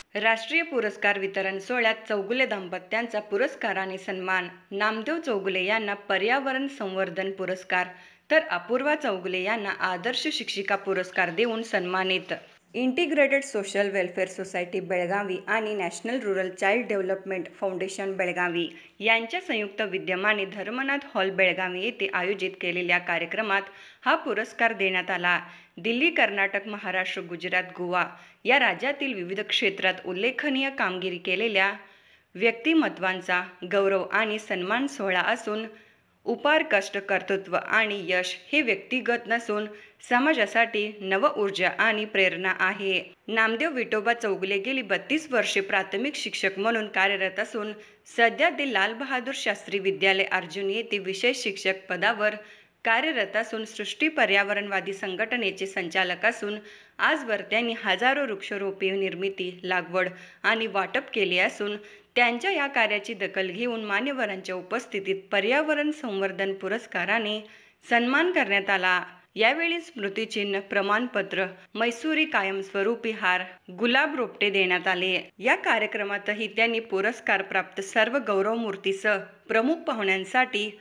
राष्ट्रीय पुरस्कार वितरण सोहळ्यात चौगुले दाम्पत्यांचा पुरस्काराने सन्मान. नामदेव चौगुले यांना पर्यावरण संवर्धन पुरस्कार तर अपूर्वा चौगुले यांना आदर्श शिक्षिका पुरस्कार देऊन सन्मानित. Integrated social welfare society Belagavi आणि national rural child development foundation Belagavi यांच्या संयुक्त विद्यमाने धर्मनाथ हॉल बेळगावी येथे आयोजित केलेल्या कार्यक्रमात हा पुरस्कार देण्यात आला. दिल्ली, कर्नाटक, महाराष्ट्र, गुजरात, गोवा या राज्यातील विविध क्षेत्रात उल्लेखनीय कामगिरी केलेल्या व्यक्तिमत्वांचा गौरव आणि सन्मान सोहळा असून उपार, कष्ट, कर्तृत्व आणि यश हे व्यक्तिगत नसून समाजासाठी नवऊर्जा आणि प्रेरणा आहे. नामदेव विठोबा चौगुले गेली 32 वर्षे प्राथमिक शिक्षक म्हणून कार्यरत असून सध्या ते लाल बहादूर शास्त्री विद्यालय अर्जुन येथे विशेष शिक्षक पदावर कार्यरत असून सृष्टी पर्यावरणवादी संघटनेचे संचालक असून आजवर त्यांनी हजारो वृक्षरोपे निर्मिती, लागवड आणि वाटप केले असून त्यांच्या या कार्याची दखल घेऊन मान्यवरांच्या उपस्थितीत पर्यावरण संवर्धन पुरस्काराने सन्मान करण्यात आला. यावेळी स्मृतिचिन्ह, प्रमाणपत्र, मैसुरी कायमस्वरूपी हार, गुलाब रोपटे देण्यात आले. या कार्यक्रमातही त्यांनी पुरस्कार प्राप्त सर्व गौरवमूर्तीसह प्रमुख पाहुण्यांसाठी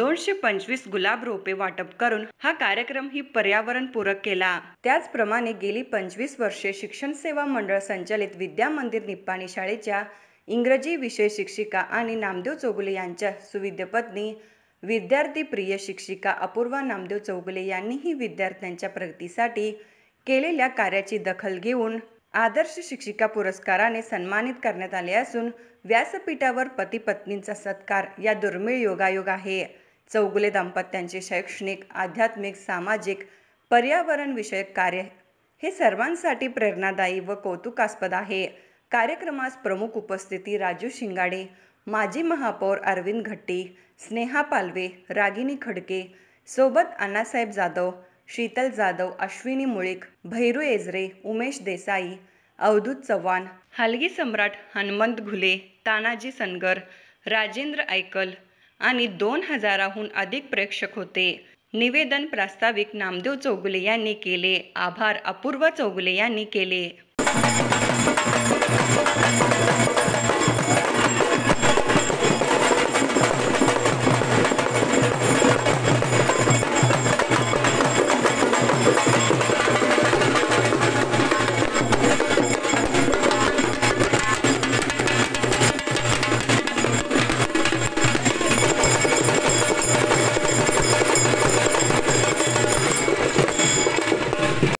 225 गुलाब रोपे वाटप करून हा कार्यक्रम ही पर्यावरणपूरक केला. त्याचप्रमाणे गेली 25 वर्षे शिक्षण सेवा मंडळ संचालित विद्या मंदिर निपाणी शाळेच्या इंग्रजी विषय शिक्षिका आणि नामदेव चौगुले यांच्या सुविद्य पत्नी, विद्यार्थी प्रिय शिक्षिका अपूर्वा नामदेव चौगुले यांनीही विद्यार्थ्यांच्या प्रगतीसाठी केलेल्या कार्याची दखल घेऊन आदर्श शिक्षिका पुरस्काराने सन्मानित करण्यात आले असून व्यासपीठावर पती पत्नींचा सत्कार या दुर्मिळ योगायोग आहे. चौगुले दाम्पत्यांचे शैक्षणिक, आध्यात्मिक, सामाजिक, पर्यावरण विषयक कार्य हे सर्वांसाठी प्रेरणादायी व कौतुकास्पद आहे. कार्यक्रमास प्रमुख उपस्थिती राजू शिंगाडे, माजी महापौर अरविंद घट्टी, स्नेहा पालवे, रागिनी खडके सोबत अण्णासाहेब जाधव, शीतल जाधव, अश्विनी मुळीक, भैरू एजरे, उमेश देसाई, अवधूत चव्हाण, हलगी सम्राट हनुमंत घुले, तानाजी सनगर, राजेंद्र ऐकल आणि 2000हून अधिक प्रेक्षक होते. निवेदन प्रास्ताविक नामदेव चौगुले यांनी केले. आभार अपूर्वा चौगुले यांनी केले.